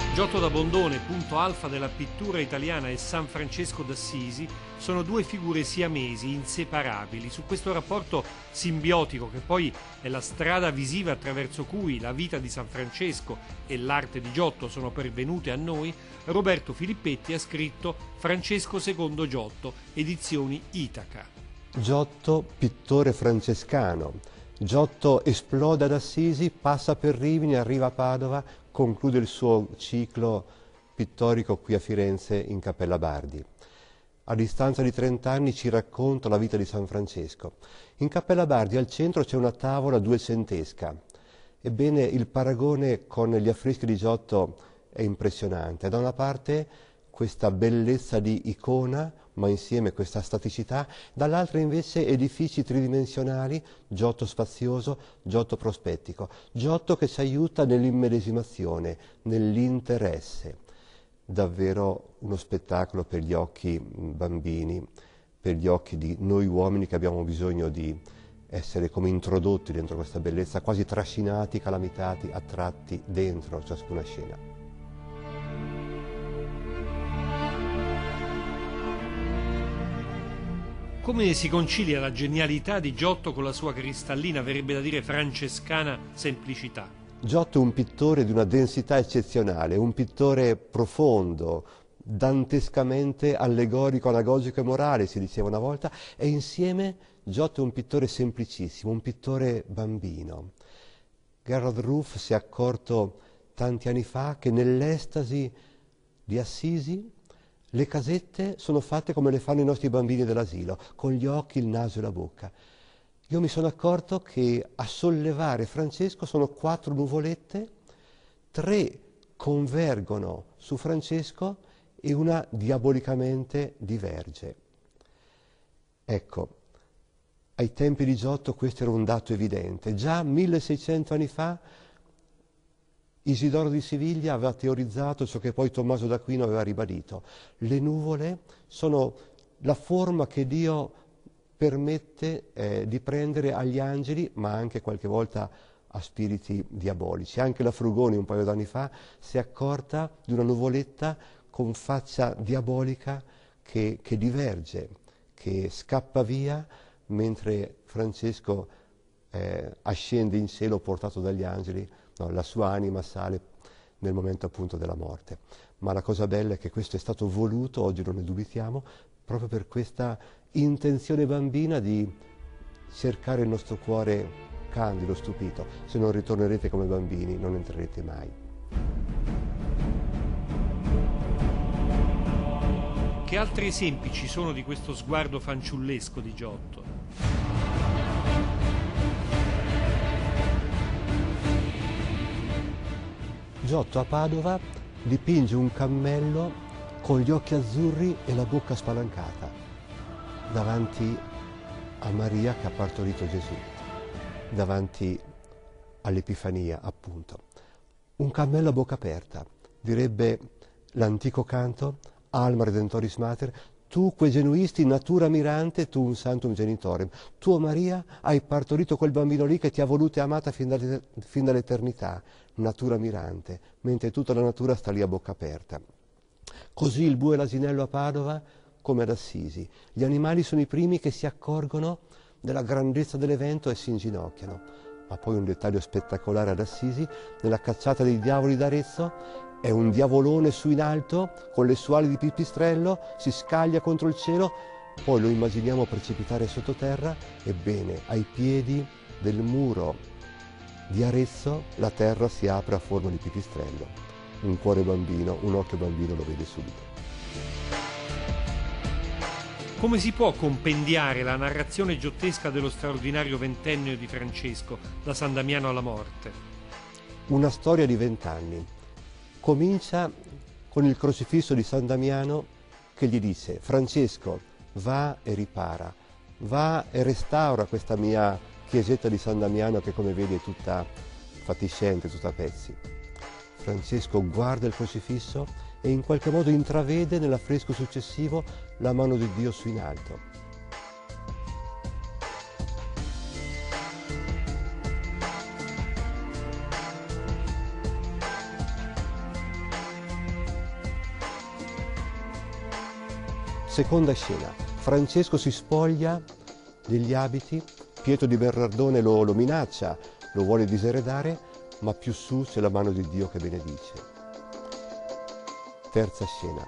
Giotto da Bondone, punto alfa della pittura italiana, e San Francesco d'Assisi sono due figure siamesi, inseparabili. Su questo rapporto simbiotico, che poi è la strada visiva attraverso cui la vita di San Francesco e l'arte di Giotto sono pervenute a noi, Roberto Filippetti ha scritto Francesco II Giotto, edizioni Itaca. Giotto, pittore francescano. Giotto esplode ad Assisi, passa per Rimini, arriva a Padova, conclude il suo ciclo pittorico qui a Firenze in Cappella Bardi. A distanza di 30 anni ci racconta la vita di San Francesco. In Cappella Bardi al centro c'è una tavola duecentesca. Ebbene, il paragone con gli affreschi di Giotto è impressionante. Da una parte questa bellezza di icona, ma insieme questa staticità, dall'altra invece edifici tridimensionali, Giotto spazioso, Giotto prospettico, Giotto che ci aiuta nell'immedesimazione, nell'interesse. Davvero uno spettacolo per gli occhi bambini, per gli occhi di noi uomini che abbiamo bisogno di essere come introdotti dentro questa bellezza, quasi trascinati, calamitati, attratti dentro ciascuna scena. Come si concilia la genialità di Giotto con la sua cristallina, verrebbe da dire francescana, semplicità? Giotto è un pittore di una densità eccezionale, un pittore profondo, dantescamente allegorico, anagogico e morale, si diceva una volta, e insieme Giotto è un pittore semplicissimo, un pittore bambino. Gerhard Ruff si è accorto tanti anni fa che nell'estasi di Assisi le casette sono fatte come le fanno i nostri bambini dell'asilo, con gli occhi, il naso e la bocca. Io mi sono accorto che a sollevare Francesco sono 4 nuvolette, 3 convergono su Francesco e una diabolicamente diverge. Ecco, ai tempi di Giotto questo era un dato evidente. Già 1600 anni fa Isidoro di Siviglia aveva teorizzato ciò che poi Tommaso d'Aquino aveva ribadito. Le nuvole sono la forma che Dio permette di prendere agli angeli, ma anche qualche volta a spiriti diabolici. Anche la Frugoni un paio d'anni fa si è accorta di una nuvoletta con faccia diabolica che diverge, che scappa via, mentre Francesco ascende in cielo portato dagli angeli. No, la sua anima sale nel momento appunto della morte. Ma la cosa bella è che questo è stato voluto, oggi non ne dubitiamo, proprio per questa intenzione bambina di cercare il nostro cuore candido, stupito. Se non ritornerete come bambini non entrerete mai. Che altri esempi ci sono di questo sguardo fanciullesco di Giotto? Giotto a Padova dipinge un cammello con gli occhi azzurri e la bocca spalancata davanti a Maria che ha partorito Gesù, davanti all'Epifania appunto. Un cammello a bocca aperta, direbbe l'antico canto Alma Redentoris Mater, tu que genuisti natura mirante, tu un santum genitorem. Tu, Maria, hai partorito quel bambino lì che ti ha voluto e amata fin dall'eternità, natura mirante, mentre tutta la natura sta lì a bocca aperta. Così il bue e l'asinello a Padova come ad Assisi. Gli animali sono i primi che si accorgono della grandezza dell'evento e si inginocchiano. Ma poi un dettaglio spettacolare ad Assisi, nella cacciata dei diavoli d'Arezzo, è un diavolone su in alto, con le sue ali di pipistrello, si scaglia contro il cielo, poi lo immaginiamo precipitare sottoterra, ebbene, ai piedi del muro di Arezzo la terra si apre a forma di pipistrello. Un cuore bambino, un occhio bambino lo vede subito. Come si può compendiare la narrazione giottesca dello straordinario ventennio di Francesco, da San Damiano alla morte? Una storia di 20 anni. Comincia con il crocifisso di San Damiano che gli dice: Francesco, va e ripara, va e restaura questa mia chiesetta di San Damiano che come vedi è tutta fatiscente, tutta a pezzi. Francesco guarda il crocifisso e in qualche modo intravede nell'affresco successivo la mano di Dio su in alto. Seconda scena, Francesco si spoglia degli abiti, Pietro di Bernardone lo minaccia, lo vuole diseredare, ma più su c'è la mano di Dio che benedice. Terza scena,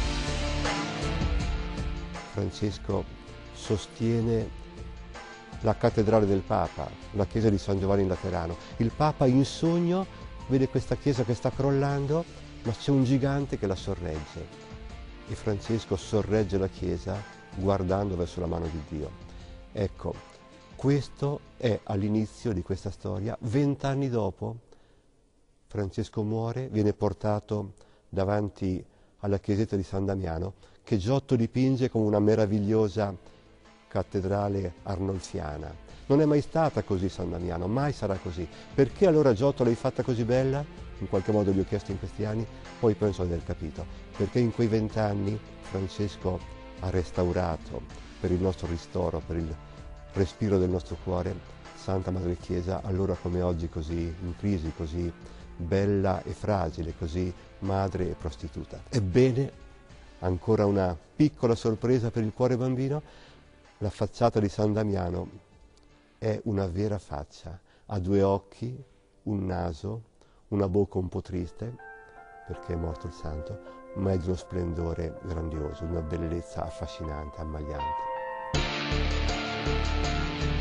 Francesco sostiene la cattedrale del Papa, la chiesa di San Giovanni in Laterano. Il Papa in sogno vede questa chiesa che sta crollando, ma c'è un gigante che la sorregge e Francesco sorregge la chiesa guardando verso la mano di Dio. Ecco, questo è all'inizio di questa storia. 20 anni dopo Francesco muore, viene portato davanti alla chiesetta di San Damiano, che Giotto dipinge come una meravigliosa cattedrale arnolfiana. Non è mai stata così San Damiano, mai sarà così. Perché allora Giotto l'hai fatta così bella? In qualche modo gli ho chiesto in questi anni, poi penso di aver capito. Perché in quei 20 anni Francesco ha restaurato per il nostro ristoro, per il respiro del nostro cuore, Santa Madre Chiesa, allora come oggi così in crisi, così bella e fragile, così madre e prostituta. Ebbene, ancora una piccola sorpresa per il cuore bambino, la facciata di San Damiano è una vera faccia, ha 2 occhi, un naso, una bocca un po' triste, perché è morto il santo, ma è di uno splendore grandioso, di una bellezza affascinante, ammagliante.